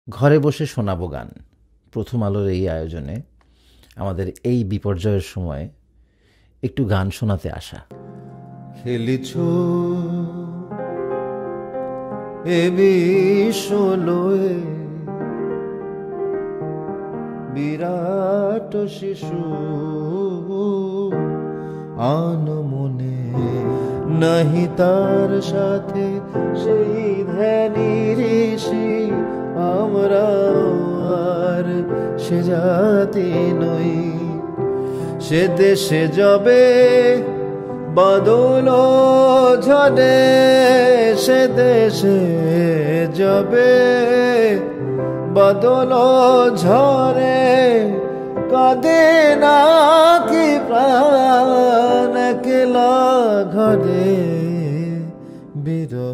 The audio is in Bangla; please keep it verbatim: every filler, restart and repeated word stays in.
ঘরে বসে শোনাবো গান প্রথম আলোর এই আয়োজনে আমাদের এই বিপর্যয়ের সময় একটু গান শোনাতে আসা। খেলিছ এ বিশ্বলয়ে বিরাট শিশু আনমনে নাহি তার সাথে সেই ধ্যানী ঋষি আমরা আর সে জাতি নই। সে দেশে যাবে বাদল ঝড়ে, সে দেশে যাবে বাদল ঝরে, কাঁদে না কি প্রাণ একলা ঘরে বিরহ